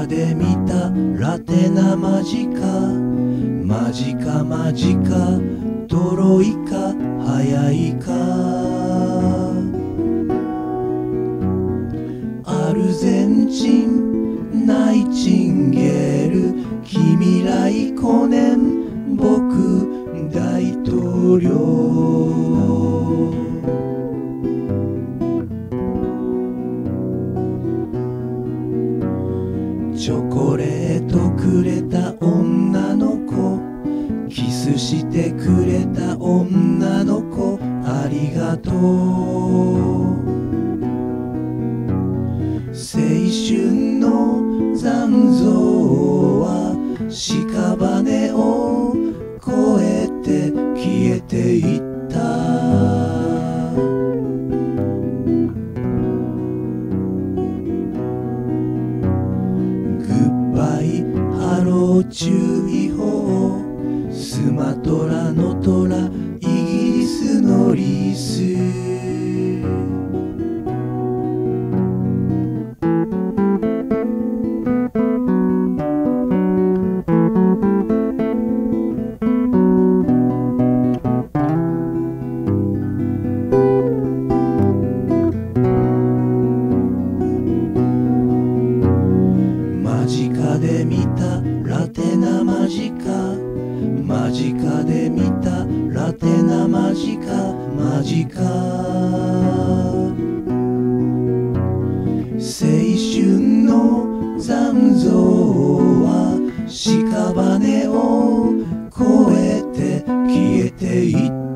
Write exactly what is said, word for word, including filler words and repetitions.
で見たラテナ間近間近間近トロイカ早いかアルゼンチンナイチンゲール君来コネン僕大統領チョコレートくれた女の子キスしてくれた女の子ありがとう青春の残像は屍を越えて消えていったグッバイハロー注意報スマトラの虎イギリスのリス間近で見たラテナ間近間近で見たラテナ間近間近青春の残像は屍を越えて消えていった